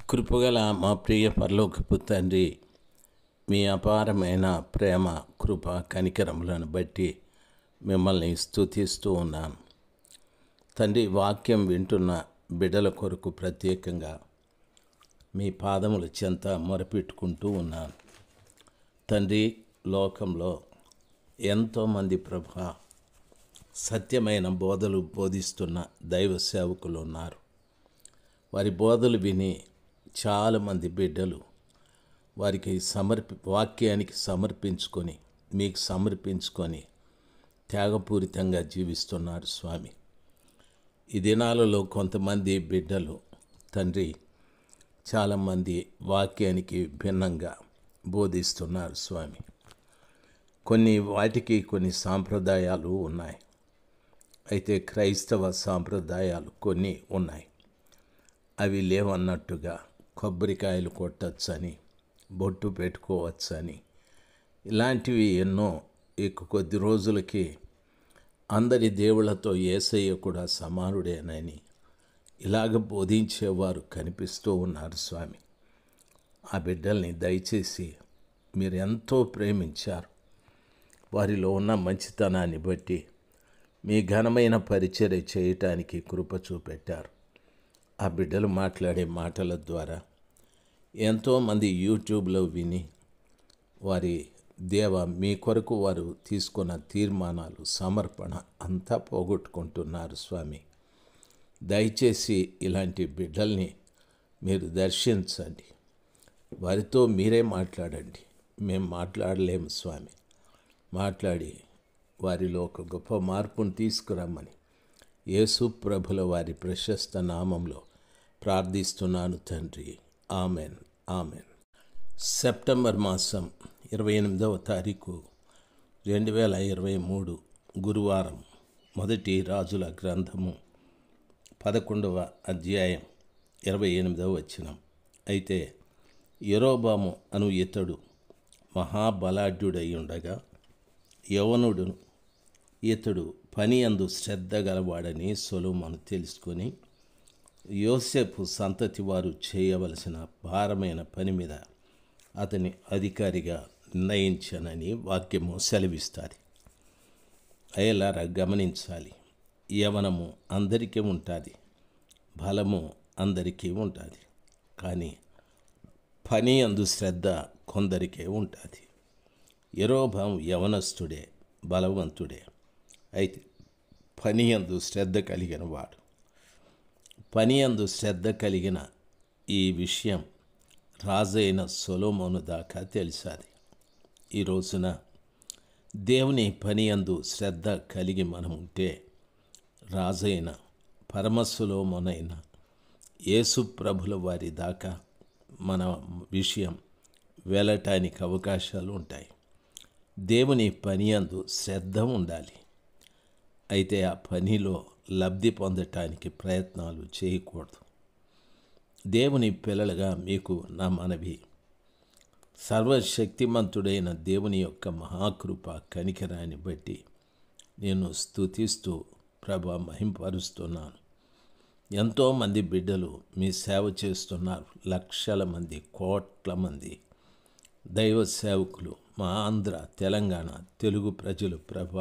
కృపగల మా ప్రియ పరలోకపు తండ్రి, మీ అపారమైన ప్రేమ, కృప, కనికరములను బట్టి మిమ్మల్ని స్తుతిస్తూ ఉన్నాను. తండ్రి, వాక్యం వింటున్న బిడ్డల కొరకు ప్రత్యేకంగా మీ పాదముల చెంత మొరపెట్టుకుంటూ ఉన్నాను. తండ్రి, లోకంలో ఎంతోమంది ప్రభా సత్యమైన బోధలు బోధిస్తున్న దైవ సేవకులు ఉన్నారు. వారి బోధలు విని చాలామంది బిడ్డలు వారికి వాక్యానికి సమర్పించుకొని, మీకు సమర్పించుకొని త్యాగపూరితంగా జీవిస్తున్నారు స్వామి. ఈ దినాలలో కొంతమంది బిడ్డలు తండ్రి చాలామంది వాక్యానికి భిన్నంగా బోధిస్తున్నారు స్వామి. వాటికి కొన్ని సాంప్రదాయాలు ఉన్నాయి. అయితే క్రైస్తవ సాంప్రదాయాలు కొన్ని ఉన్నాయి. అవి లేవన్నట్టుగా కొబ్బరికాయలు కొట్టచ్చని, బొట్టు పెట్టుకోవచ్చని, ఇలాంటివి ఎన్నో. కొద్ది రోజులకి అందరి దేవుళ్ళతో యేసయ్య కూడా సమానుడేనని ఇలాగ బోధించేవారు కనిపిస్తూ ఉన్నారు స్వామి. ఆ బిడ్డల్ని దయచేసి మీరు ఎంతో ప్రేమించారు. వారిలో ఉన్న మంచితనాన్ని బట్టి మీ ఘనమైన పరిచర్య చేయటానికి కృప చూపెట్టారు. ఆ బిడ్డలు మాట్లాడే మాటల ద్వారా ఎంతోమంది యూట్యూబ్లో విని వారి మీ కొరకు వారు తీసుకున్న తీర్మానాలు, సమర్పణ అంతా పోగొట్టుకుంటున్నారు స్వామి. దయచేసి ఇలాంటి బిడ్డల్ని మీరు దర్శించండి. వారితో మీరే మాట్లాడండి. మేము మాట్లాడలేము స్వామి. మాట్లాడి వారిలో ఒక గొప్ప మార్పును తీసుకురమ్మని యేసు ప్రభుల వారి ప్రశస్త నామంలో ప్రార్థిస్తున్నాను తండ్రి. Amen, amen. సెప్టెంబర్ మాసం 28వ తారీఖు 2023 గురువారం. మొదటి రాజుల గ్రంథము 11వ అధ్యాయం 28వ వచనం. అయితే యరొబాము అను ఇతడు మహాబలాఢ్యుడై ఉండగా, యవనుడు ఇతడు పని అందు శ్రద్ధ గలవాడని సొలొమోను తెలుసుకొని, యోసేపు సంతతి వారు చేయవలసిన భారమైన పని మీద అతని అధికారిగా నిర్ణయించానని వాక్యము సెలవిస్తుంది. అయ్యలారా గమనించాలి. యవనము అందరికీ ఉంటుంది, బలము అందరికీ ఉంటుంది. కానీ పని అందు శ్రద్ధ కొందరికే ఉంటుంది. యరొబాము యవనస్తుడే, బలవంతుడే. అయితే పని యందు శ్రద్ధ కలిగిన వాడు. పని యందు శ్రద్ధ కలిగిన ఈ విషయం రాజైన సొలొమోను దాకా తెలిసాది. ఈ రోజున దేవుని పని యందు శ్రద్ధ కలిగి మనం ఉంటే రాజైన పరమ సొలొమోనైన యేసు ప్రభుల వారి దాకా మన విషయం వెళ్ళటానికి అవకాశాలు ఉంటాయి. దేవుని పని యందు శ్రద్ధ ఉండాలి. అయితే ఆ పనిలో లబ్ధి పొందటానికి ప్రయత్నాలు చేయకూడదు. దేవుని పిల్లలుగా మీకు నా మనవి, సర్వశక్తిమంతుడైన దేవుని యొక్క మహాకృప, కనికరాన్ని బట్టి నేను స్తుతిస్తూ మహింపరుస్తున్నాను. ఎంతోమంది బిడ్డలు మీ సేవ చేస్తున్నారు. లక్షల మంది, కోట్ల మంది దైవ సేవకులు మా ఆంధ్ర, తెలంగాణ, తెలుగు ప్రజలు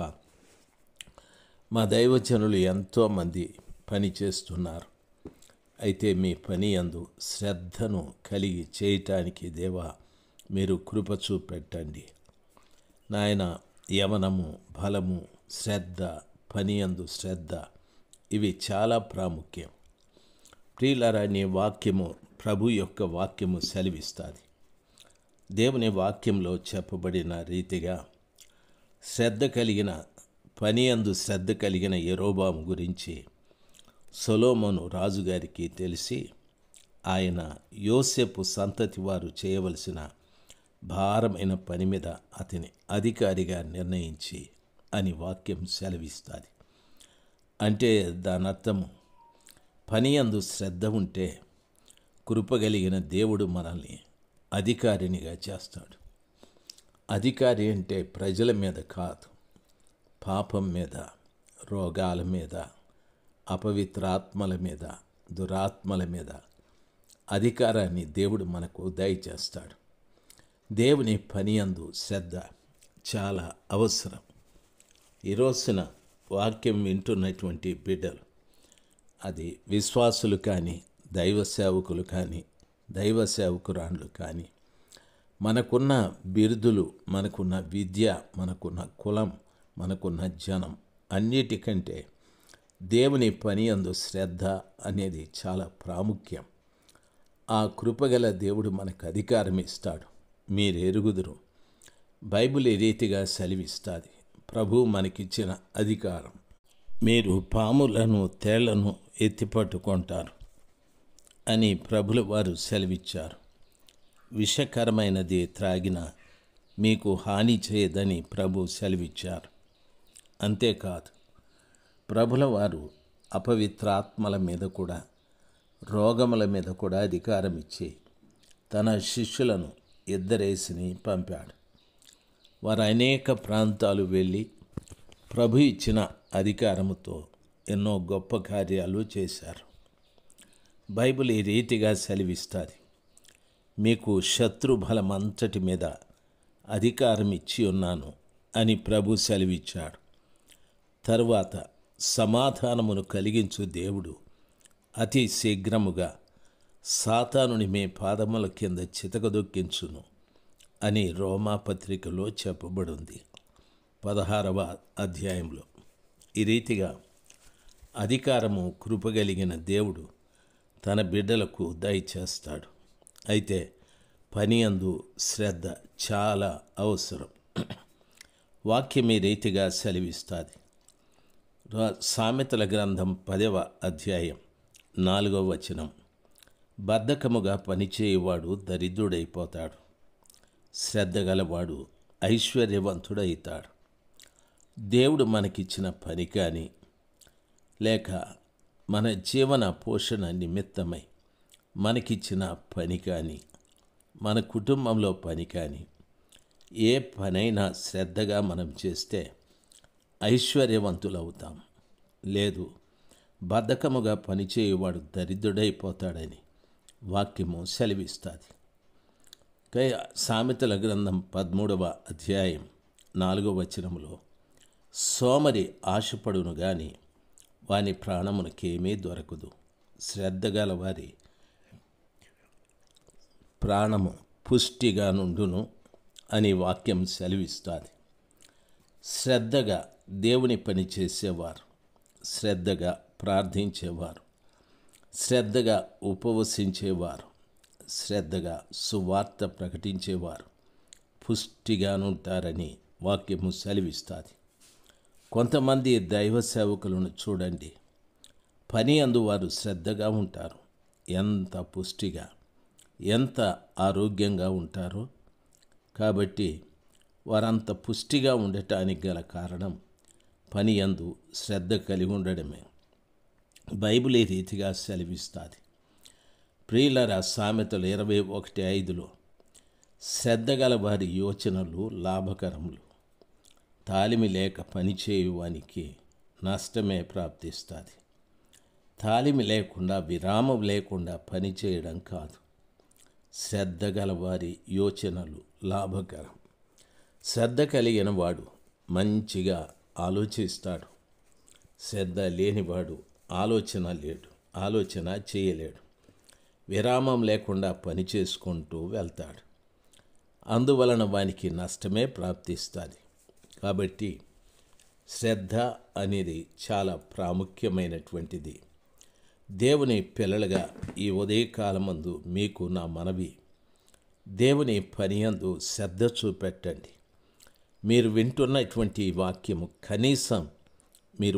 మా దైవజనులు ఎంతోమంది పని చేస్తున్నారు. అయితే మీ పని యందు శ్రద్ధను కలిగి చేయటానికి దేవా మీరు కృప చూపెట్టండి నాయన. యవనము, బలము, శ్రద్ధ, పని యందు శ్రద్ధ, ఇవి చాలా ప్రాముఖ్యం. ప్రియులారా, నీ వాక్యము, ప్రభు యొక్క వాక్యము సెలవిస్తుంది. దేవుని వాక్యంలో చెప్పబడిన రీతిగా పని యందు శ్రద్ధ కలిగిన యరొబాము గురించి సొలొమోను రాజుగారికి తెలిసి, ఆయన యోసేపు సంతతి వారు చేయవలసిన భారమైన పని మీద అతని అధికారిగా నిర్ణయించి అని వాక్యం సెలవిస్తుంది. అంటే దాని అర్థము, పని యందు శ్రద్ధ ఉంటే కృపగలిగిన దేవుడు మనల్ని అధికారినిగా చేస్తాడు. అధికారి అంటే ప్రజల మీద కాదు, పాపం మీద, రోగాల మీద, అపవిత్రాత్మల మీద, దురాత్మల మీద అధికారాన్ని దేవుడు మనకు దయచేస్తాడు. దేవుని పని యందు శ్రద్ధ చాలా అవసరం. ఈ రోజున వాక్యం వింటున్నటువంటి బిడ్డలు, అది విశ్వాసులు కానీ, దైవ సేవకులు కానీ, దైవ సేవకురాండ్లు కానీ, మనకున్న బిరుదులు, మనకున్న విద్య, మనకున్న కులం, మనకున్న జనం అన్నిటికంటే దేవుని పని యందు శ్రద్ధ అనేది చాలా ప్రాముఖ్యం. ఆ కృపగల దేవుడు మనకు అధికారం ఇస్తాడు. మీరు ఎరుగుదురు. బైబిల్ ఈ రీతిగా సెలవిస్తుంది. ప్రభు మనకిచ్చిన అధికారం. మీరు పాములను తేళ్లను ఎత్తిపట్టుకుంటారు అని ప్రభుల వారు సెలవిచ్చారు. విషకరమైనది త్రాగిన మీకు హాని చేయదని ప్రభు సెలవిచ్చారు. అంతేకాదు, ప్రభుల వారు అపవిత్రాత్మల మీద కూడా, రోగముల మీద కూడా అధికారం ఇచ్చి తన శిష్యులను ఇద్దరేసిని పంపాడు. వారు అనేక ప్రాంతాలు వెళ్ళి ప్రభు ఇచ్చిన అధికారముతో ఎన్నో గొప్ప కార్యాలు చేశారు. బైబిల్ ఈ రీతిగా సెలవిస్తుంది. మీకు శత్రు బలమంతటి మీద అధికారం ఇచ్చి ఉన్నాను అని ప్రభు సెలవిచ్చాడు. తరువాత సమాధానమును కలిగించు దేవుడు అతి శీఘ్రముగా సాతానుని మీ పాదముల కింద చితకదొక్కించును అని రోమాపత్రికలో చెప్పబడింది 16వ అధ్యాయంలో. ఈ రీతిగా అధికారము కృపగలిగిన దేవుడు తన బిడ్డలకు దయచేస్తాడు. అయితే పని యందు శ్రద్ధ చాలా అవసరం. వాక్యం ఈ రీతిగా సెలవిస్తుంది. సామెతల గ్రంథం 10వ అధ్యాయం 4వ వచనం, బద్ధకముగా పనిచేయువాడు దరిద్రుడైపోతాడు, శ్రద్ధ గలవాడు ఐశ్వర్యవంతుడైతాడు. దేవుడు మనకిచ్చిన పని కానీ, లేక మన జీవన పోషణ నిమిత్తమై మనకిచ్చిన పని కానీ, మన కుటుంబంలో పని కానీ, ఏ పనైనా శ్రద్ధగా మనం చేస్తే ఐశ్వర్యవంతులవుతాం. లేదు, బద్ధకముగా పనిచేయువాడు దరిద్రుడైపోతాడని వాక్యము సెలవిస్తుంది. సామెతల గ్రంథం 13వ అధ్యాయం 4వ వచనములో, సోమరి ఆశపడును గాని వాని ప్రాణమునకేమీ దొరకదు, శ్రద్ధ గల వారి ప్రాణము పుష్టిగా నుండును అని వాక్యం సెలవిస్తుంది. శ్రద్ధగా దేవుని పని చేసేవారు, శ్రద్ధగా ప్రార్థించేవారు, శ్రద్ధగా ఉపవసించేవారు, శ్రద్ధగా సువార్త ప్రకటించేవారు పుష్టిగానుంటారని వాక్యము సెలవిస్తుంది. కొంతమంది దైవ సేవకులను చూడండి, పని అందు వారు శ్రద్ధగా ఉంటారు. ఎంత పుష్టిగా, ఎంత ఆరోగ్యంగా ఉంటారో. కాబట్టి వారంత పుష్టిగా ఉండటానికి గల కారణం పని యందు శ్రద్ధ కలిగి ఉండడమే. బైబిల్ ఈ రీతిగా సెలవిస్తుంది. ప్రియులారా, సామెతలు 21:5లో, శ్రద్ధ గల వారి యోచనలు లాభకరములు, తాలిమి లేక పనిచేయువానికి నష్టమే ప్రాప్తిస్తుంది. తాలిమి లేకుండా, విరామం లేకుండా పనిచేయడం కాదు. శ్రద్ధ గల వారి యోచనలు లాభకరం. శ్రద్ధ కలిగిన వాడు మంచిగా ఆలోచిస్తాడు. శ్రద్ధ లేనివాడు ఆలోచన చేయలేడు. విరామం లేకుండా పని చేసుకుంటూ వెళ్తాడు. అందువలన వానికి నష్టమే ప్రాప్తిస్తుంది. కాబట్టి శ్రద్ధ అనేది చాలా ప్రాముఖ్యమైనటువంటిది. దేవుని పిల్లలుగా ఈ ఉదయకాలమందు మీకు నా మనవి, దేవుని పని యందు శ్రద్ధ చూపెట్టండి. మీరు వింటున్నటువంటి వాక్యము కనీసం మీరు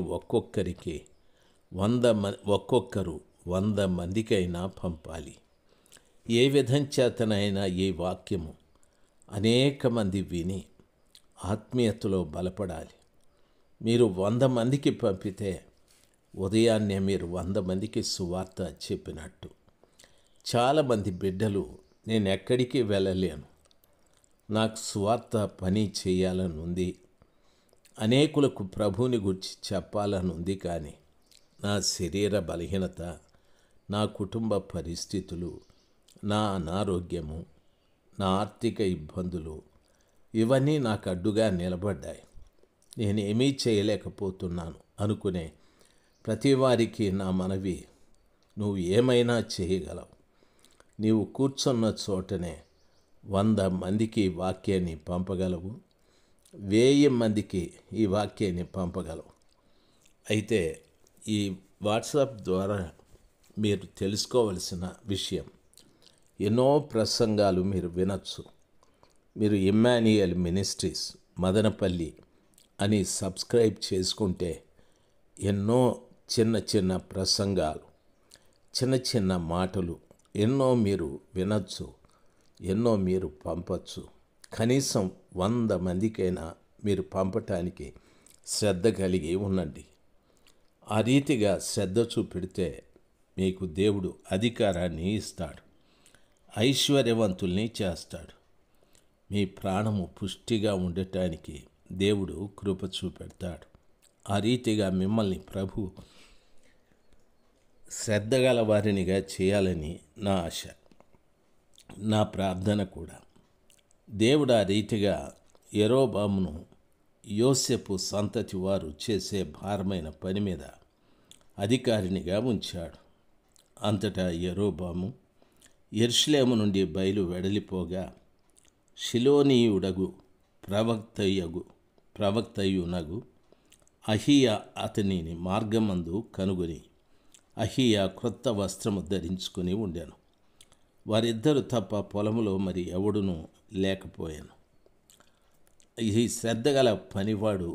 ఒక్కొక్కరు 100 మందికైనా పంపాలి. ఏ విధం చేతనైనా ఈ వాక్యము అనేక మంది విని ఆత్మీయతలో బలపడాలి. మీరు 100 మందికి పంపితే ఉదయాన్నే మీరు 100 మందికి సువార్త చెప్పినట్టు. చాలామంది బిడ్డలు, నేను ఎక్కడికి వెళ్ళలేను, నాకు సువార్త పని చేయాలని ఉంది, అనేకులకు ప్రభువుని గురించి చెప్పాలని ఉంది, కానీ నా శరీర బలహీనత, నా కుటుంబ పరిస్థితులు నా అనారోగ్యము, నా ఆర్థిక ఇబ్బందులు ఇవన్నీ నాకు అడ్డుగా నిలబడ్డాయి. నేనేమీ చేయలేకపోతున్నాను అనుకునే ప్రతి వారికి నా మనవి, నువ్వు ఏమైనా చేయగలవు. నీవు కూర్చున్న చోటనే 100 మందికి ఈ వాక్యాన్ని పంపగలవు, 1000 మందికి ఈ వాక్యాన్ని పంపగలవు. అయితే ఈ వాట్సాప్ ద్వారా మీరు తెలుసుకోవలసిన విషయం, ఎన్నో ప్రసంగాలు మీరు వినొచ్చు. మీరు ఇమ్మాన్యుయల్ మినిస్ట్రీస్ మదనపల్లి అని సబ్స్క్రైబ్ చేసుకుంటే ఎన్నో చిన్న చిన్న ప్రసంగాలు, చిన్న చిన్న మాటలు ఎన్నో మీరు వినొచ్చు, ఎన్నో మీరు పంపచ్చు. కనీసం 100 మందికైనా మీరు పంపటానికి శ్రద్ధ కలిగి ఉండండి. ఆ రీతిగా శ్రద్ధ చూపెడితే మీకు దేవుడు అధికారాన్ని ఇస్తాడు, ఐశ్వర్యవంతుల్ని చేస్తాడు. మీ ప్రాణము పుష్టిగా ఉండటానికి దేవుడు కృప చూపెడతాడు. ఆ రీతిగా మిమ్మల్ని ప్రభు శ్రద్ధగల వారినిగా చేయాలని నా ఆశ, నా ప్రార్థన కూడా. దేవుడు ఆ రీతిగా యరొబామును యోసేపు సంతతి వారు చేసే భారమైన పని మీద అధికారినిగా ఉంచాడు. అంతటా యరొబాము యెరూషలేము నుండి బయలు వెడలిపోగా షిలోనీయుడగు ప్రవక్తయునగు అహీయా అతనిని మార్గమందు కనుగొని అహీయా క్రొత్త వస్త్రము ధరించుకుని ఉండెను. వారిద్దరు తప్ప పొలములో మరి ఎవడునూ లేకపోయాను. ఈ శ్రద్ధగల పనివాడు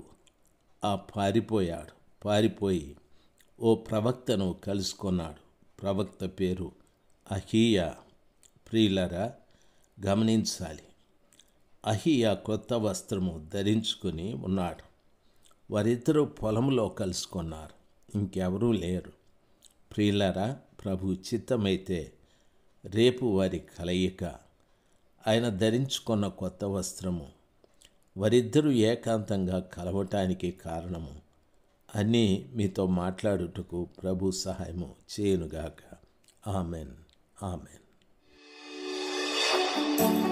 పారిపోయి ఓ ప్రవక్తను కలుసుకున్నాడు. ప్రవక్త పేరు అహీయా. ప్రియులరా, గమనించాలి, అహీయా క్రొత్త వస్త్రము ధరించుకుని ఉన్నాడు. వారిద్దరూ పొలంలో కలుసుకున్నారు, ఇంకెవరూ లేరు. ప్రియులరా, ప్రభు చిత్తమైతే రేపు వారి కలయిక, ఆయన ధరించుకున్న కొత్త వస్త్రము, వారిద్దరూ ఏకాంతంగా కలవటానికి కారణము అన్నీ మీతో మాట్లాడుటకు ప్రభు సహాయము చేయునుగాక. Amen, amen.